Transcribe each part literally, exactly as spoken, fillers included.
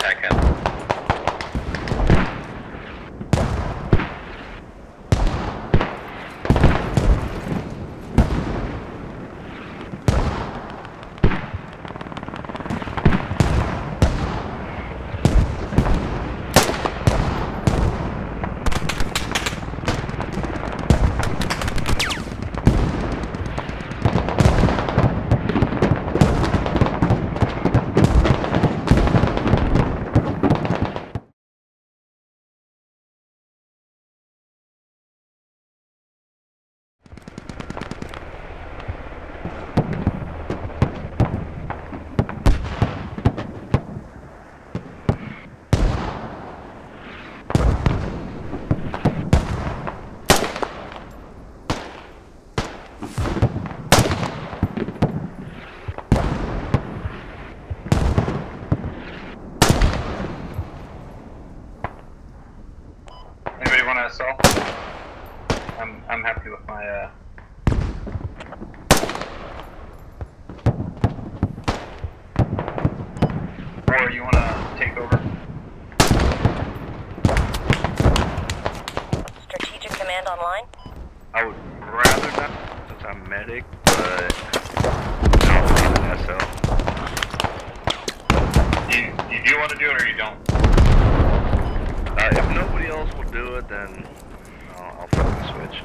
back up. So I'm I'm happy with my uh or you wanna take over? Strategic command online? I would rather not since I'm medic, but I'll leave an S L. You you do want to do it or you don't? Uh, if nobody else will do it, then I'll, I'll fucking switch.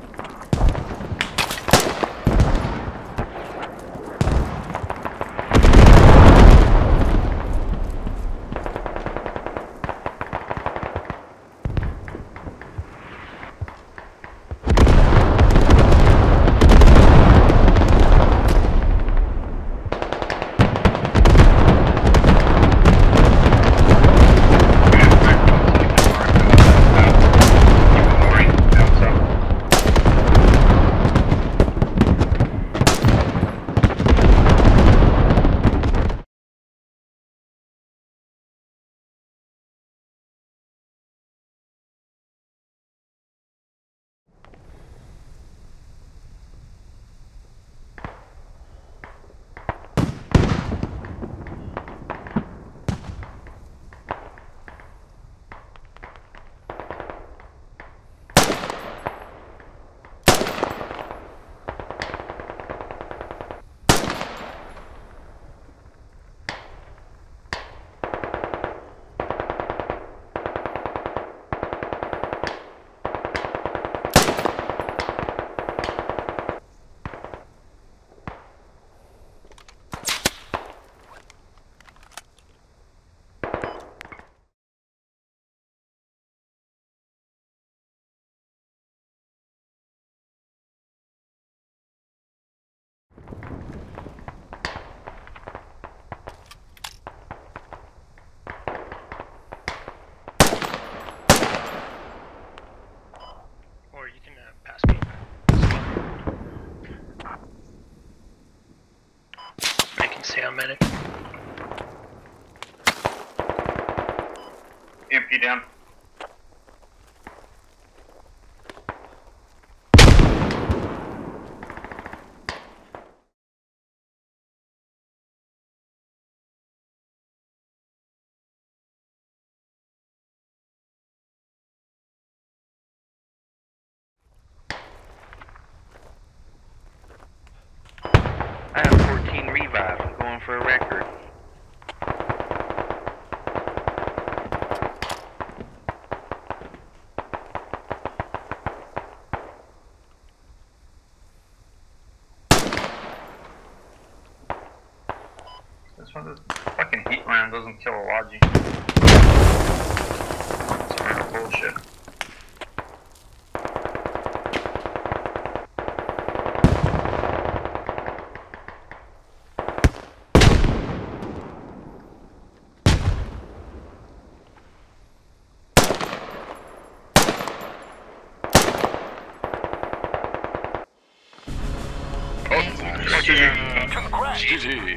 Or you can uh, pass me. I can say I'm medic. E M P down. I have fourteen revives. I'm going for a record. This one, this fucking heat round doesn't kill a logi. It's kind of bullshit. Oh, G G.